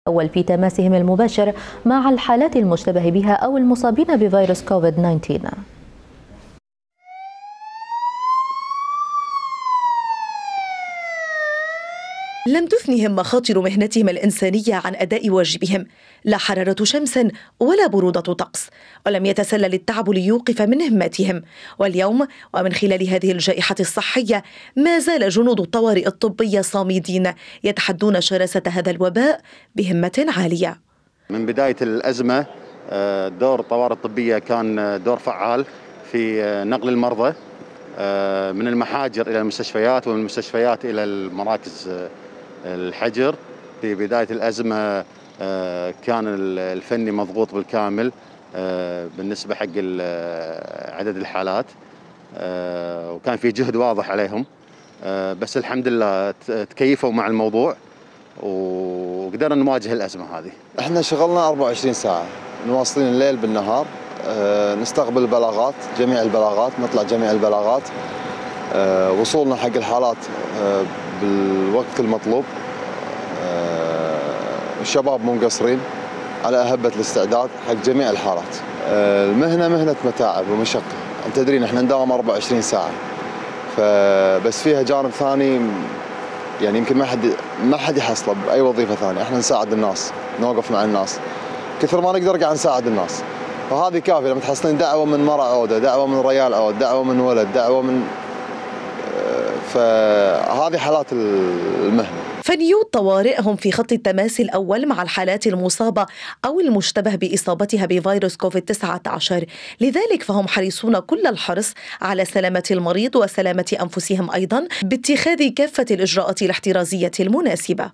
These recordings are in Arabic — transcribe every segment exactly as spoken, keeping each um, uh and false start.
أول في تماسهم المباشر مع الحالات المشتبه بها أو المصابين بفيروس كوفيد تسعة عشر. لم تثنهم مخاطر مهنتهم الإنسانية عن أداء واجبهم، لا حرارة شمس ولا برودة طقس، ولم يتسلل التعب ليوقف من همتهم. واليوم ومن خلال هذه الجائحة الصحية ما زال جنود الطوارئ الطبية صامدين يتحدون شراسة هذا الوباء بهمة عالية. من بداية الأزمة دور الطوارئ الطبية كان دور فعال في نقل المرضى من المحاجر إلى المستشفيات ومن المستشفيات إلى المراكز الحجر. في بداية الأزمة كان الفني مضغوط بالكامل بالنسبة حق عدد الحالات، وكان في جهد واضح عليهم، بس الحمد لله تكيفوا مع الموضوع وقدرنا نواجه الأزمة هذه. احنا شغلنا أربعة وعشرين ساعة، مواصلين الليل بالنهار، نستقبل البلاغات، جميع البلاغات، نطلع جميع البلاغات، وصولنا حق الحالات بالوقت المطلوب. الشباب مو مقصرين على أهبة الاستعداد حق جميع الحالات. المهنة مهنة متاعب ومشقة، انت تدرين احنا نداوم أربعة وعشرين ساعة، فبس فيها جانب ثاني يعني يمكن ما حد ما حد يحصله بأي وظيفة ثانية. احنا نساعد الناس، نوقف مع الناس كثر ما نقدر قاعد نساعد الناس، فهذه كافية. لما تحصلين دعوة من مرأة عودة، دعوة من ريال عود، دعوة من ولد، دعوة من، فهذه حالات المهنة. فنيو الطوارئ هم في خط التماس الأول مع الحالات المصابة أو المشتبه بإصابتها بفيروس كوفيد تسعة عشر، لذلك فهم حريصون كل الحرص على سلامة المريض وسلامة أنفسهم أيضا باتخاذ كافة الإجراءات الاحترازية المناسبة.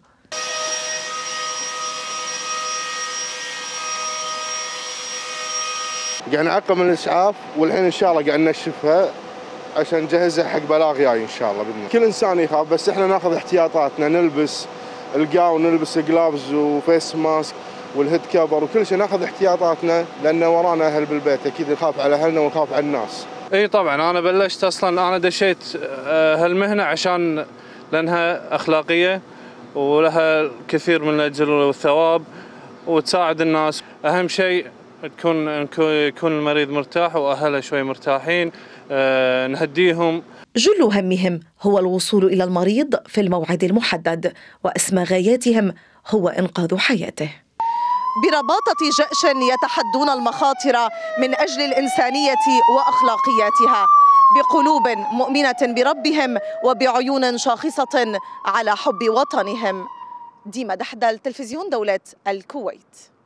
يعني عقب من الإسعاف، والحين إن شاء الله قاعد نشفها عشان نجهزها حق بلاغ جاي إن شاء الله بإذن. كل إنسان يخاف، بس إحنا ناخذ احتياطاتنا، نلبس القاون، نلبس جلافز وفيس ماسك والهيد كفر وكل شيء، ناخذ احتياطاتنا لأن ورانا أهل بالبيت، أكيد نخاف على أهلنا ونخاف على الناس. إي طبعا، أنا بلشت أصلا، أنا دشيت هالمهنة عشان لأنها أخلاقية ولها الكثير من الأجر والثواب وتساعد الناس. أهم شيء تكون يكون المريض مرتاح وأهله شوي مرتاحين، أه نهديهم. جل همهم هو الوصول إلى المريض في الموعد المحدد، وأسمى غاياتهم هو إنقاذ حياته. برباطة جأش يتحدون المخاطر من أجل الإنسانية وأخلاقياتها، بقلوب مؤمنة بربهم وبعيون شاخصة على حب وطنهم. ديما دحدل، تلفزيون دولة الكويت.